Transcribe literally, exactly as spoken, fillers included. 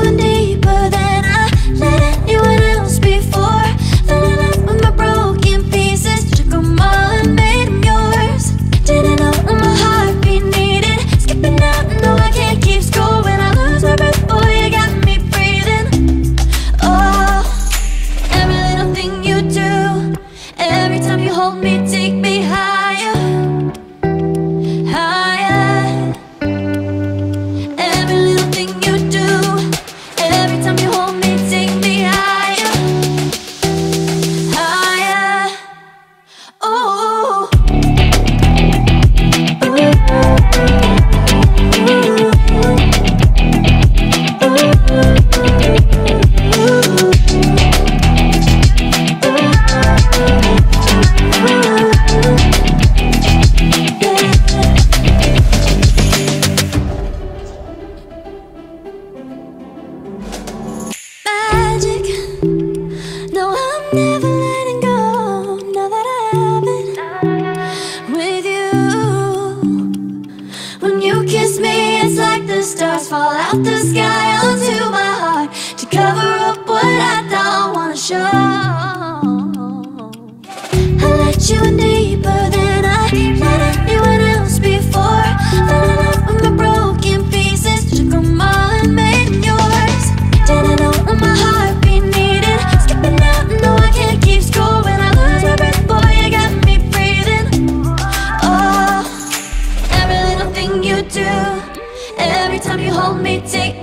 in deeper than I let anyone else before. Fell in love with my broken pieces, took them all and made them yours. Didn't know what my heartbeat needed, skipping out, no I can't keep score. When I lose my breath, boy, you got me breathing. Oh, every little thing you do, every time you hold me, take me higher, higher. Every little thing you do, every time you hold me, take me higher, higher. Oh, magic. No, I'm never letting go. Now that I have it with you. When you kiss me, it's like the stars fall out the sky onto my heart to cover up what I don't wanna show. I let you in deeper than I let anyone else before. Fell in love with my broken pieces, took them all and made them yours. Didn't know what my heartbeat needed, skipping out, no I can't keep score. When I lose my breath, boy, you got me breathing. Oh, every little thing you do, every time you hold me, take